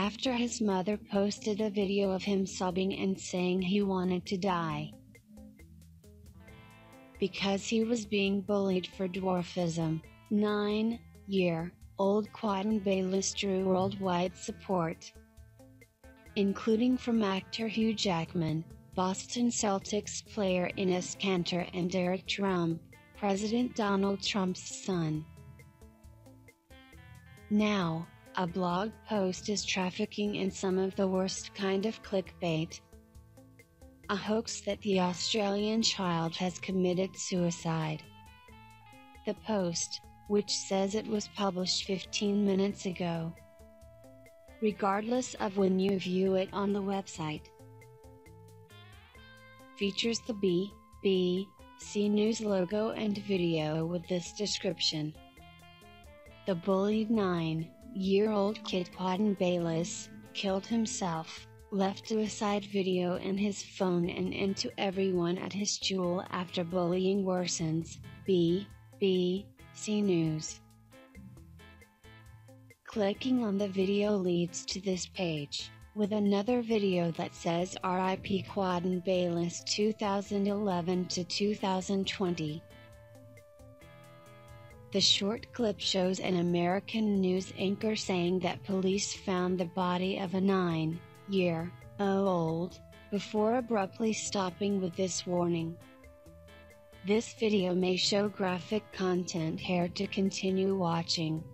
after his mother posted a video of him sobbing and saying he wanted to die because he was being bullied for dwarfism. 9-year-old Quaden Bayles drew worldwide support, including from actor Hugh Jackman, Boston Celtics player Enes Kanter, and Derek Trump, President Donald Trump's son. Now, a blog post is trafficking in some of the worst kind of clickbait. A hoax that the Australian child has committed suicide. The post, which says it was published 15 minutes ago, regardless of when you view it on the website, features the BBC News logo and video with this description: the bullied 9-year-old kid Quaden Bayles killed himself, left suicide video in his phone and into everyone at his school after bullying worsens. BBC News. Clicking on the video leads to this page, with another video that says RIP Quaden Bayles 2011 to 2020. The short clip shows an American news anchor saying that police found the body of a 9-year-old, before abruptly stopping with this warning: this video may show graphic content here to continue watching.